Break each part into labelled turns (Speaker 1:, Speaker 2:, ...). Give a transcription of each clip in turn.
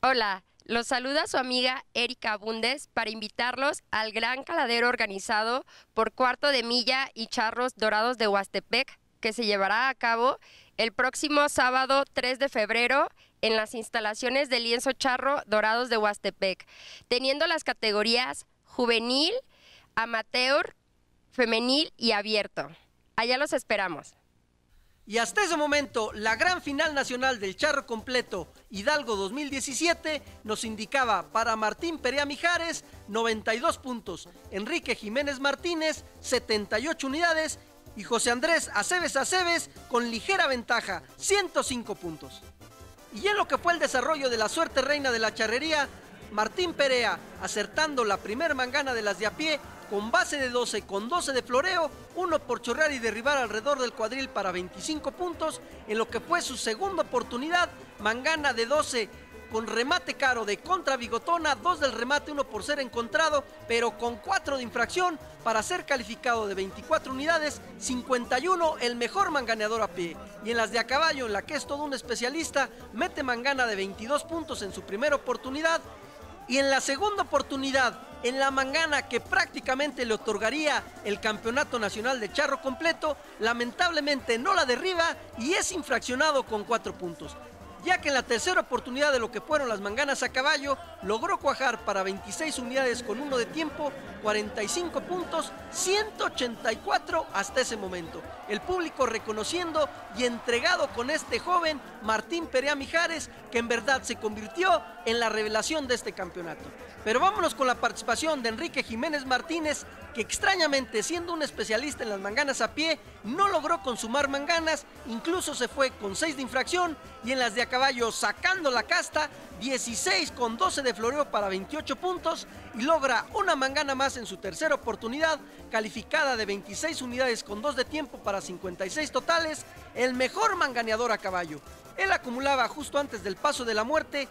Speaker 1: Hola, los saluda su amiga Erika Bundes para invitarlos al gran caladero organizado por Cuarto de Milla y Charros Dorados de Huastepec, que se llevará a cabo el próximo sábado 3 de febrero en las instalaciones del Lienzo Charro Dorados de Huastepec, teniendo las categorías juvenil, amateur, femenil y abierto. Allá los esperamos.
Speaker 2: Y hasta ese momento, la gran final nacional del charro completo Hidalgo 2017 nos indicaba para Martín Perea Mijares 92 puntos, Enrique Jiménez Martínez 78 unidades y José Andrés Aceves con ligera ventaja 105 puntos. Y en lo que fue el desarrollo de la suerte reina de la charrería, Martín Perea acertando la primer mangana de las de a pie con base de 12 con 12 de floreo, uno por chorrear y derribar alrededor del cuadril para 25 puntos, en lo que fue su segunda oportunidad, mangana de 12 con remate caro de contra bigotona, 2 del remate, 1 por ser encontrado, pero con 4 de infracción para ser calificado de 24 unidades, 51 el mejor manganeador a pie. Y en las de a caballo, en la que es todo un especialista, mete mangana de 22 puntos en su primera oportunidad, y en la segunda oportunidad, en la mangana que prácticamente le otorgaría el campeonato nacional de charro completo, lamentablemente no la derriba y es infraccionado con 4 puntos. Ya que en la tercera oportunidad de lo que fueron las manganas a caballo, logró cuajar para 26 unidades con 1 de tiempo, 45 puntos, 184 hasta ese momento. El público reconociendo y entregado con este joven Martín Perea Mijares, que en verdad se convirtió en la revelación de este campeonato. Pero vámonos con la participación de Enrique Jiménez Martínez, que extrañamente, siendo un especialista en las manganas a pie, no logró consumar manganas, incluso se fue con 6 de infracción, y en las de a caballo sacando la casta, 16 con 12 de floreo para 28 puntos, y logra una mangana más en su tercera oportunidad, calificada de 26 unidades con 2 de tiempo para 56 totales, el mejor manganeador a caballo. Él acumulaba justo antes del paso de la muerte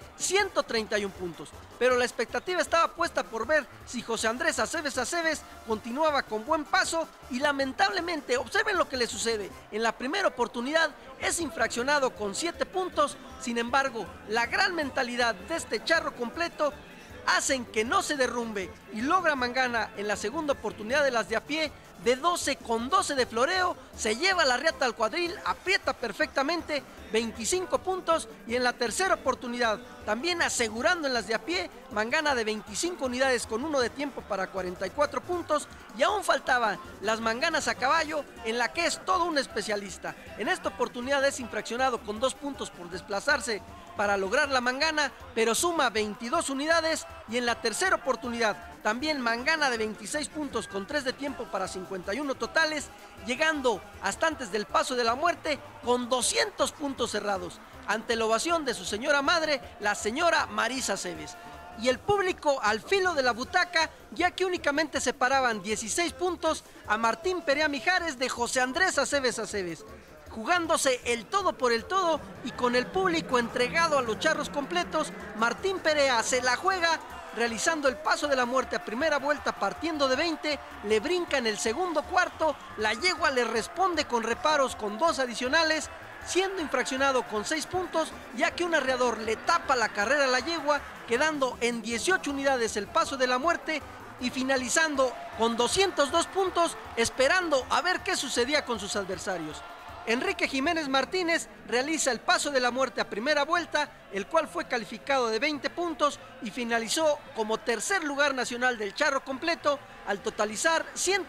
Speaker 2: 131 puntos, pero la expectativa estaba puesta por ver si José Andrés Aceves continuaba con buen paso y lamentablemente, observen lo que le sucede, en la primera oportunidad es infraccionado con 7 puntos, sin embargo, la gran mentalidad de este charro completo hacen que no se derrumbe y logra mangana en la segunda oportunidad de las de a pie de 12 con 12 de floreo, se lleva la riata al cuadril, aprieta perfectamente 25 puntos y en la tercera oportunidad, también asegurando en las de a pie, mangana de 25 unidades con 1 de tiempo para 44 puntos y aún faltaban las manganas a caballo en la que es todo un especialista. En esta oportunidad es infraccionado con 2 puntos por desplazarse para lograr la mangana, pero suma 22 unidades y en la tercera oportunidad también mangana de 26 puntos con 3 de tiempo para 51 totales, llegando hasta antes del paso de la muerte con 200 puntos cerrados, ante la ovación de su señora madre, la señora Marisa Aceves. Y el público al filo de la butaca, ya que únicamente separaban 16 puntos a Martín Perea Mijares de José Andrés Aceves, jugándose el todo por el todo y con el público entregado a los charros completos, Martín Perea se la juega realizando el paso de la muerte a primera vuelta partiendo de 20, le brinca en el segundo cuarto, la yegua le responde con reparos con 2 adicionales, siendo infraccionado con 6 puntos, ya que un arreador le tapa la carrera a la yegua, quedando en 18 unidades el paso de la muerte y finalizando con 202 puntos, esperando a ver qué sucedía con sus adversarios. Enrique Jiménez Martínez realiza el paso de la muerte a primera vuelta, el cual fue calificado de 20 puntos y finalizó como tercer lugar nacional del charro completo al totalizar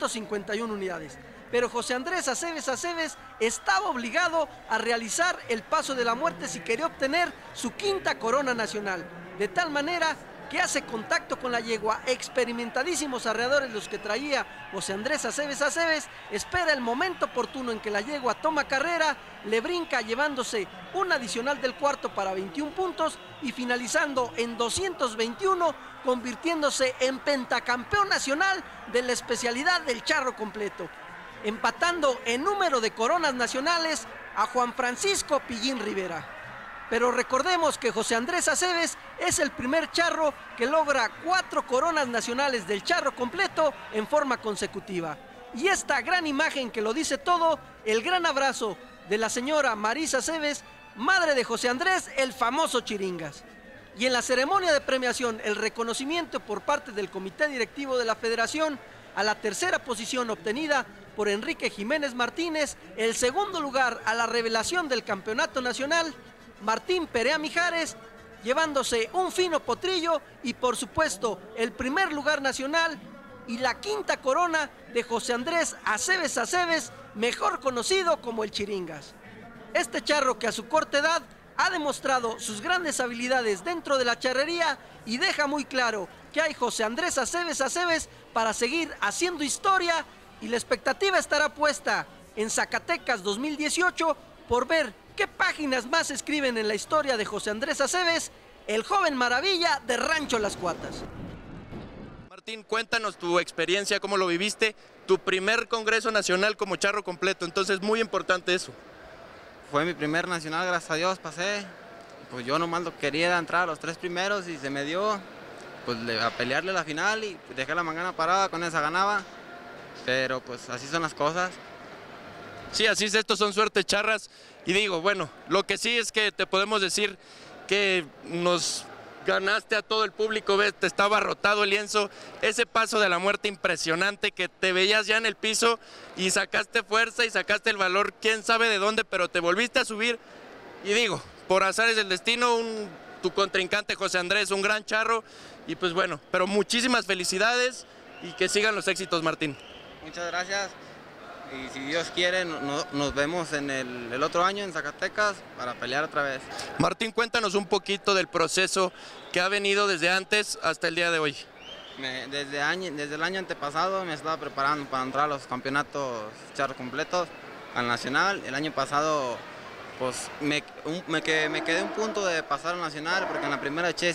Speaker 2: 151 unidades. Pero José Andrés Aceves estaba obligado a realizar el paso de la muerte si quería obtener su quinta corona nacional, de tal manera que hace contacto con la yegua, experimentadísimos arreadores los que traía José Andrés Aceves, espera el momento oportuno en que la yegua toma carrera, le brinca llevándose un adicional del cuarto para 21 puntos y finalizando en 221, convirtiéndose en pentacampeón nacional de la especialidad del charro completo, empatando en número de coronas nacionales a Juan Francisco Pillín Rivera. Pero recordemos que José Andrés Aceves es el primer charro que logra 4 coronas nacionales del charro completo en forma consecutiva. Y esta gran imagen que lo dice todo, el gran abrazo de la señora Marisa Aceves, madre de José Andrés, el famoso Chiringas. Y en la ceremonia de premiación, el reconocimiento por parte del Comité Directivo de la Federación a la tercera posición obtenida por Enrique Jiménez Martínez, el segundo lugar a la revelación del campeonato nacional, Martín Perea Mijares, llevándose un fino potrillo y por supuesto el primer lugar nacional y la quinta corona de José Andrés Aceves, mejor conocido como el Chiringas. Este charro que a su corta edad ha demostrado sus grandes habilidades dentro de la charrería y deja muy claro que hay José Andrés Aceves para seguir haciendo historia, y la expectativa estará puesta en Zacatecas 2018 por ver qué páginas más escriben en la historia de José Andrés Aceves, el joven maravilla de Rancho Las Cuatas.
Speaker 3: Martín, cuéntanos tu experiencia, cómo lo viviste, tu primer congreso nacional como charro completo, entonces muy importante eso.
Speaker 4: Fue mi primer nacional, gracias a Dios pasé, pues yo nomás lo quería entrar a los 3 primeros y se me dio, pues a pelearle la final y dejé la mangana parada, con esa ganaba, pero pues así son las cosas.
Speaker 3: Sí, así es, estos son suertes charras y digo, bueno, lo que sí es que te podemos decir que nos ganaste a todo el público, ves, te estaba rotado el lienzo, ese paso de la muerte impresionante que te veías ya en el piso y sacaste fuerza y sacaste el valor, quién sabe de dónde, pero te volviste a subir y digo, por azares del destino, tu contrincante José Andrés, un gran charro y pues bueno, pero muchísimas felicidades y que sigan los éxitos, Martín.
Speaker 4: Muchas gracias. Y si Dios quiere, nos vemos en el otro año en Zacatecas para pelear otra vez.
Speaker 3: Martín, cuéntanos un poquito del proceso que ha venido desde antes hasta el día de hoy.
Speaker 4: Desde el año antepasado me estaba preparando para entrar a los campeonatos charros completos al nacional. El año pasado pues me quedé un punto de pasar al nacional porque en la primera eché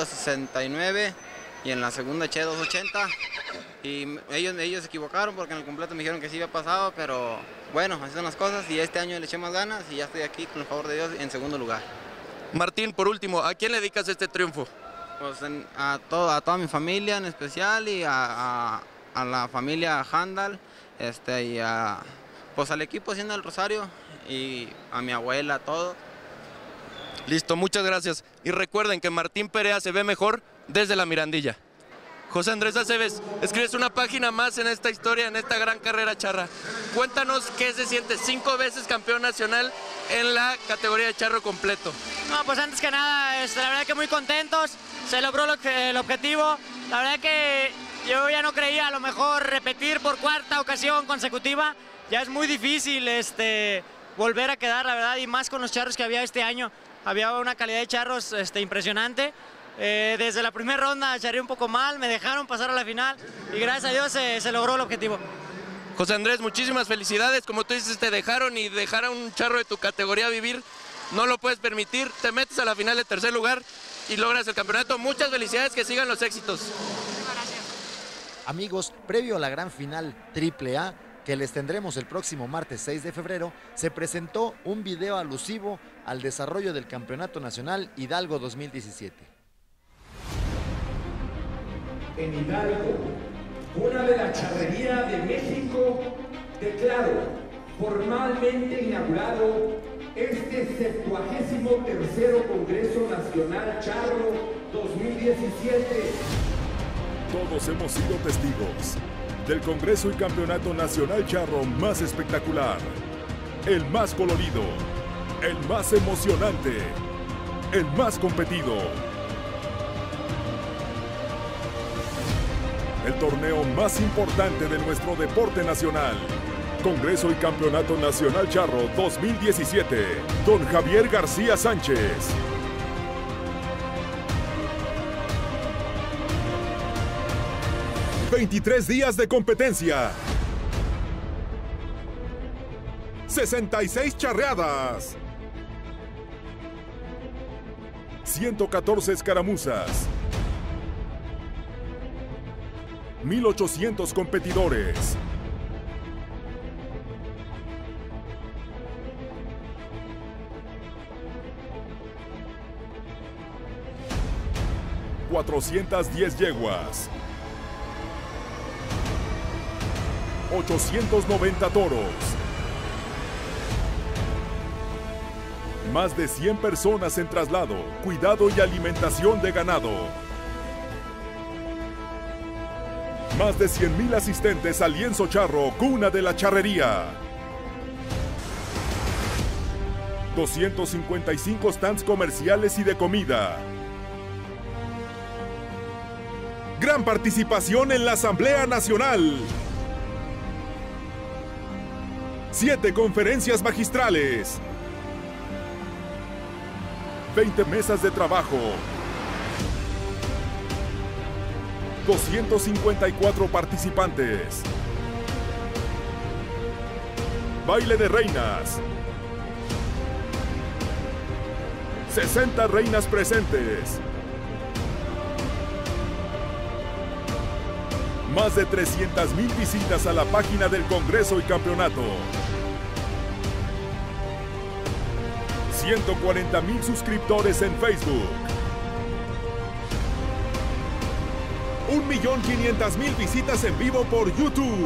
Speaker 4: 169 y en la segunda eché 280. Y ellos se equivocaron porque en el completo me dijeron que sí había pasado, pero bueno, así son las cosas y este año le eché más ganas y ya estoy aquí con el favor de Dios en segundo lugar.
Speaker 3: Martín, por último, ¿a quién le dedicas este triunfo?
Speaker 4: Pues a toda mi familia en especial y a la familia Handal y pues al equipo Hacienda del Rosario y a mi abuela, todo.
Speaker 3: Listo, muchas gracias. Y recuerden que Martín Perea se ve mejor desde la Mirandilla. José Andrés Aceves, escribes una página más en esta historia, en esta gran carrera charra. Cuéntanos qué se siente, 5 veces campeón nacional en la categoría de charro completo.
Speaker 5: No, pues antes que nada, la verdad que muy contentos, se logró el objetivo. La verdad que yo ya no creía a lo mejor repetir por 4ª ocasión consecutiva. Ya es muy difícil volver a quedar, la verdad, y más con los charros que había este año. Había una calidad de charros impresionante. Desde la primera ronda charré un poco mal, me dejaron pasar a la final y gracias a Dios se logró el objetivo.
Speaker 3: José Andrés, muchísimas felicidades. Como tú dices, te dejaron y dejar a un charro de tu categoría vivir, no lo puedes permitir. Te metes a la final de tercer lugar y logras el campeonato. Muchas felicidades, que sigan los éxitos.
Speaker 5: Gracias.
Speaker 6: Amigos, previo a la gran final AAA, que les tendremos el próximo martes 6 de febrero, se presentó un video alusivo al desarrollo del Campeonato Nacional Hidalgo 2017.
Speaker 7: En Hidalgo, cuna de la charrería de México, declaro formalmente inaugurado este 73º Congreso Nacional Charro 2017.
Speaker 8: Todos hemos sido testigos del Congreso y Campeonato Nacional Charro más espectacular, el más colorido, el más emocionante, el más competido. El torneo más importante de nuestro deporte nacional. Congreso y Campeonato Nacional Charro 2017. Don Javier García Sánchez. ...23 días de competencia... ...66 charreadas... ...114 escaramuzas... ...1,800 competidores... ...410 yeguas... ...890 toros... Más de 100 personas en traslado, cuidado y alimentación de ganado. Más de 100,000 asistentes al lienzo charro, cuna de la charrería. 255 stands comerciales y de comida. Gran participación en la Asamblea Nacional. 7 conferencias magistrales. 20 mesas de trabajo. 254 participantes. Baile de reinas. 60 reinas presentes. Más de 300,000 visitas a la página del Congreso y Campeonato. 140,000 suscriptores en Facebook. 1,500,000 visitas en vivo por YouTube.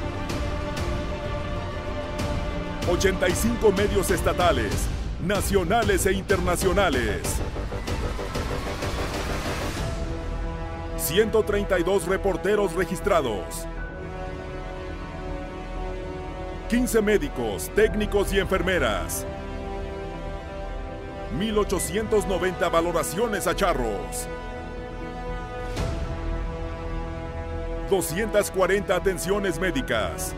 Speaker 8: 85 medios estatales, nacionales e internacionales. 132 reporteros registrados. 15 médicos, técnicos y enfermeras. 1,890 valoraciones a charros. 240 atenciones médicas.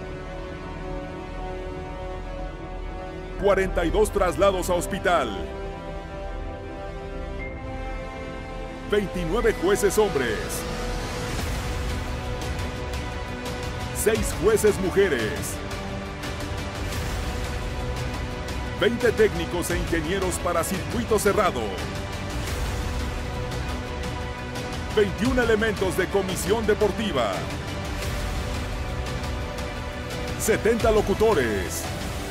Speaker 8: 42 traslados a hospital. 29 jueces hombres. 6 jueces mujeres. 20 técnicos e ingenieros para circuito cerrado. 21 elementos de comisión deportiva. 70 locutores.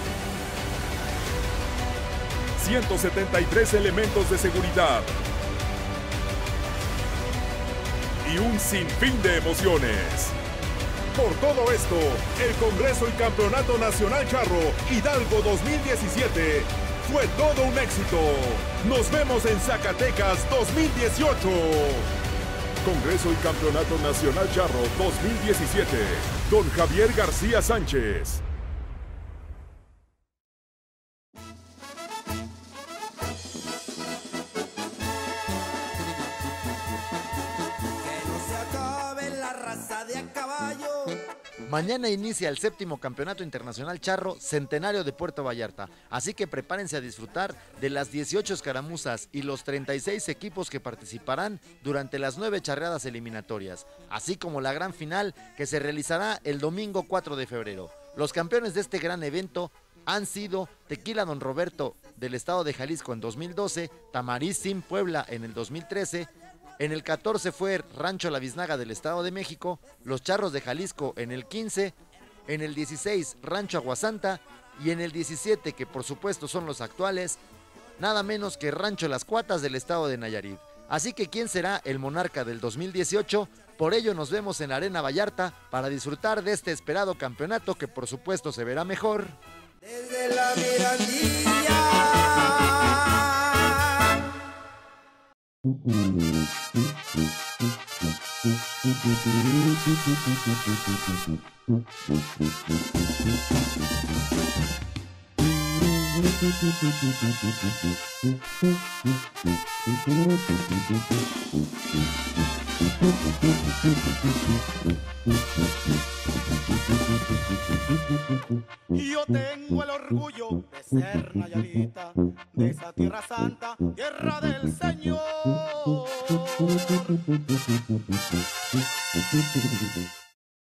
Speaker 8: 173 elementos de seguridad. Y un sinfín de emociones. Por todo esto, el Congreso y Campeonato Nacional Charro Hidalgo 2017 fue todo un éxito. Nos vemos en Zacatecas 2018. Congreso y Campeonato Nacional Charro 2017. Don Javier García Sánchez.
Speaker 6: Mañana inicia el 7º Campeonato Internacional Charro Centenario de Puerto Vallarta, así que prepárense a disfrutar de las 18 escaramuzas y los 36 equipos que participarán durante las 9 charreadas eliminatorias, así como la gran final que se realizará el domingo 4 de febrero. Los campeones de este gran evento han sido Tequila Don Roberto del estado de Jalisco en 2012, Tamariz Sim Puebla en el 2013, en el 14 fue Rancho La Biznaga del Estado de México, Los Charros de Jalisco en el 15, en el 16 Rancho Aguasanta y en el 17, que por supuesto son los actuales, nada menos que Rancho Las Cuatas del Estado de Nayarit. Así que ¿quién será el monarca del 2018? Por ello nos vemos en la Arena Vallarta para disfrutar de este esperado campeonato que por supuesto se verá mejor
Speaker 9: desde la Mirandilla.
Speaker 10: Yo tengo el orgullo de ser nayarita, de esa tierra santa, tierra del Señor.